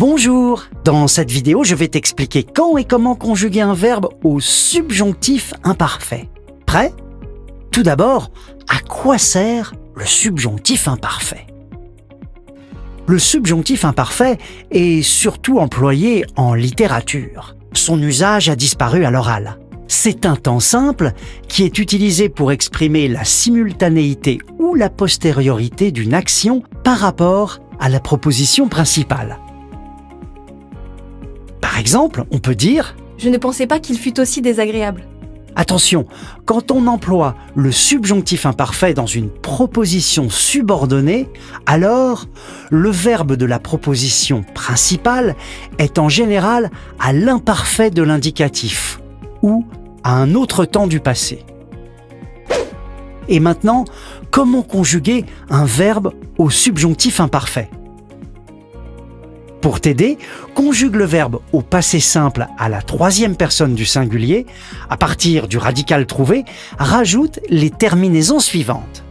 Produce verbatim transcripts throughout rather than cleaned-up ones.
Bonjour! Dans cette vidéo, je vais t'expliquer quand et comment conjuguer un verbe au subjonctif imparfait. Prêt? Tout d'abord, à quoi sert le subjonctif imparfait? Le subjonctif imparfait est surtout employé en littérature. Son usage a disparu à l'oral. C'est un temps simple qui est utilisé pour exprimer la simultanéité ou la postériorité d'une action par rapport à la proposition principale. Par exemple, on peut dire « Je ne pensais pas qu'il fût aussi désagréable ». Attention, quand on emploie le subjonctif imparfait dans une proposition subordonnée, alors le verbe de la proposition principale est en général à l'imparfait de l'indicatif ou à un autre temps du passé. Et maintenant, comment conjuguer un verbe au subjonctif imparfait? Pour t'aider, conjugue le verbe au passé simple à la troisième personne du singulier. À partir du radical trouvé, rajoute les terminaisons suivantes.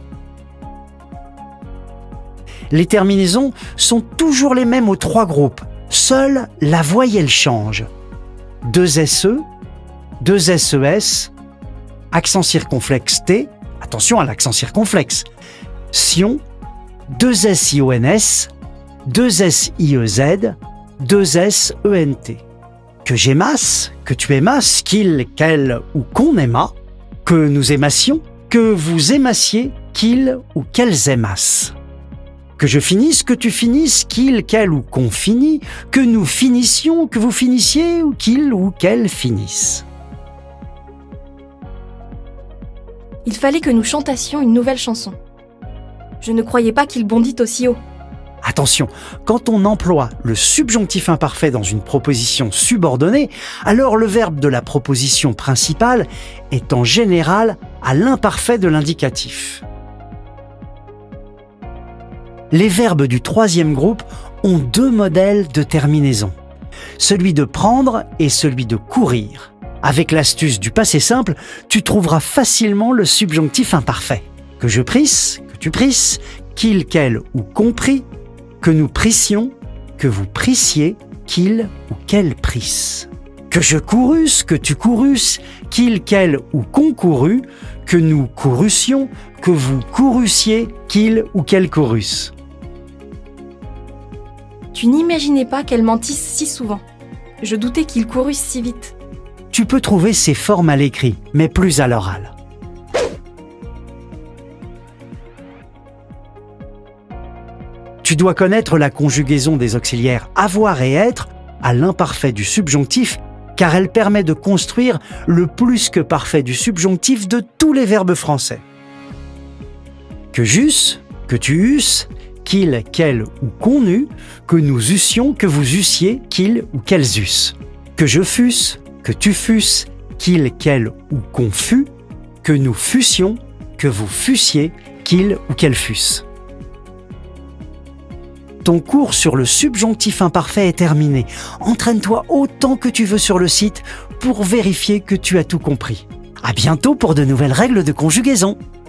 Les terminaisons sont toujours les mêmes aux trois groupes. Seule la voyelle change. Deux S E, deux S E S, accent circonflexe T, attention à l'accent circonflexe, sion, deux S I O N S, deux S I E Z, deux S E N T. Que j'aimasse, que tu aimasses, qu'il, qu'elle ou qu'on aima, que nous aimassions, que vous aimassiez, qu'il ou qu'elles aimassent. Que je finisse, que tu finisses, qu'il, qu'elle ou qu'on finit, que nous finissions, que vous finissiez ou qu'il ou qu'elle finisse. Il fallait que nous chantassions une nouvelle chanson. Je ne croyais pas qu'il bondît aussi haut. Attention, quand on emploie le subjonctif imparfait dans une proposition subordonnée, alors le verbe de la proposition principale est en général à l'imparfait de l'indicatif. Les verbes du troisième groupe ont deux modèles de terminaison, celui de prendre et celui de courir. Avec l'astuce du passé simple, tu trouveras facilement le subjonctif imparfait. Que je prisse, que tu prisses, qu'il, qu'elle ou qu'on prie, que nous prissions, que vous prissiez, qu'il ou qu'elle prisse. Que je courusse, que tu courusses, qu'il, qu'elle ou qu'on courut, que nous courussions, que vous courussiez, qu'il ou qu'elle courusse. Tu n'imaginais pas qu'elle mentisse si souvent. Je doutais qu'ils courussent si vite. Tu peux trouver ces formes à l'écrit, mais plus à l'oral. Tu dois connaître la conjugaison des auxiliaires avoir et être à l'imparfait du subjonctif, car elle permet de construire le plus que parfait du subjonctif de tous les verbes français. Que j'eusse, que tu eusses, qu'il, qu'elle ou qu'on eût, que nous eussions, que vous eussiez, qu'il ou qu'elles eussent. Que je fusse, que tu fusses, qu'il, qu'elle ou qu'on fût, que nous fussions, que vous fussiez, qu'il ou qu'elles fussent. Ton cours sur le subjonctif imparfait est terminé. Entraîne-toi autant que tu veux sur le site pour vérifier que tu as tout compris. À bientôt pour de nouvelles règles de conjugaison.